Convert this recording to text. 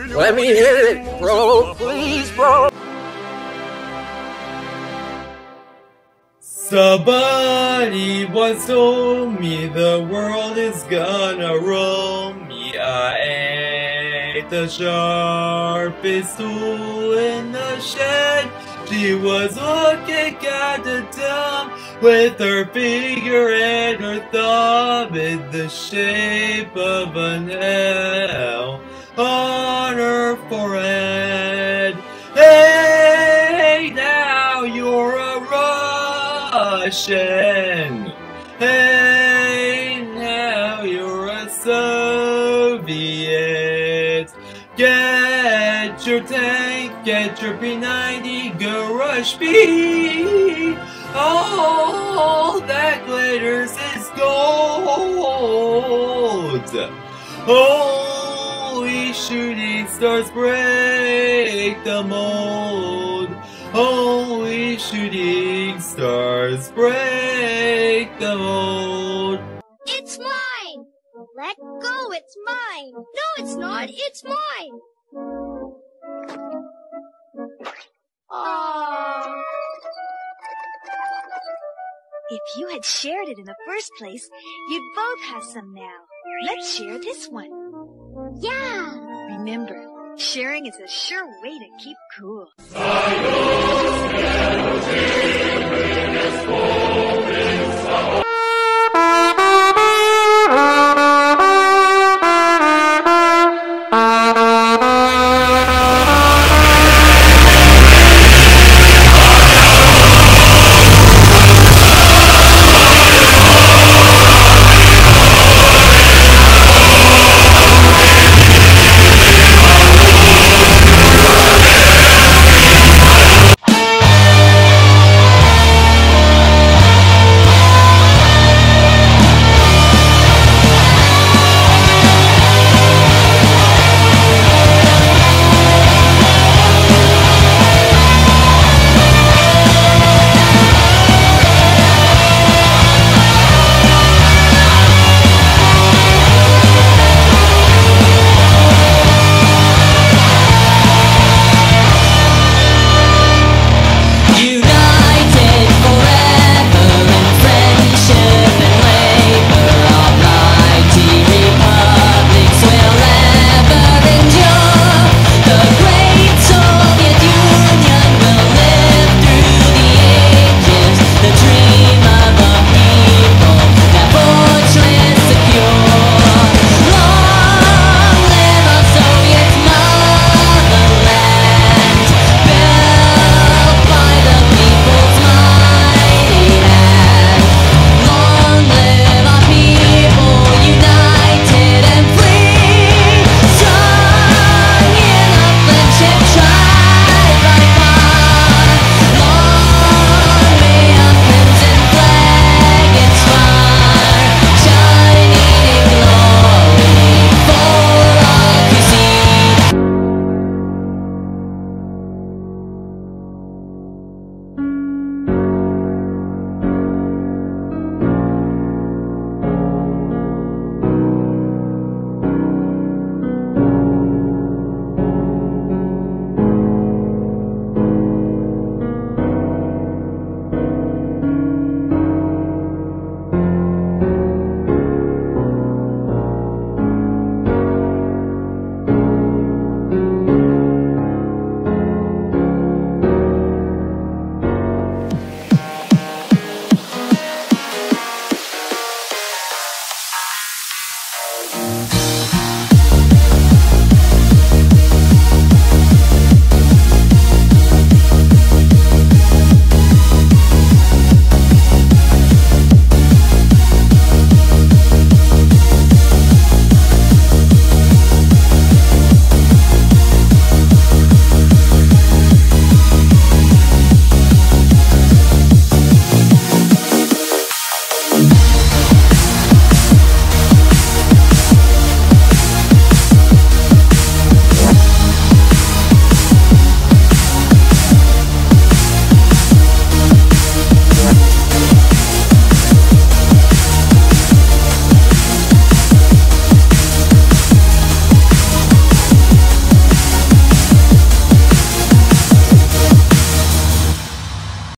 Let me hit it, bro. Please, bro. Somebody once told me the world is gonna roll me. I ain't the sharpest tool in the shed. She was looking kinda dumb with her finger and her thumb in the shape of an L on her forehead. Hey, now you're a Russian. Hey, now you're a Soviet. Get your tank, get your P90, go rush me. All that glitters is gold. Holy shooting stars break the mold. Holy shooting stars break the mold. It's mine! Let go, it's mine! No, it's not, it's mine! Aww. If you had shared it in the first place, you'd both have some now. Let's share this one. Yeah! Remember, sharing is a sure way to keep cool.